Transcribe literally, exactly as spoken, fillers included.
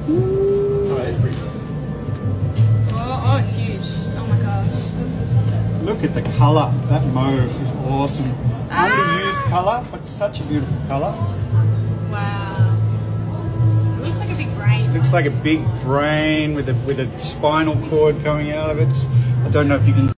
Oh, that's pretty cool. Oh, oh, it's huge. Oh my gosh. Look at the colour. That mauve is awesome. Ah. Underused colour, but such a beautiful colour. Wow. It looks like a big brain. Looks like a big brain with a with a spinal cord coming out of it. I don't know if you can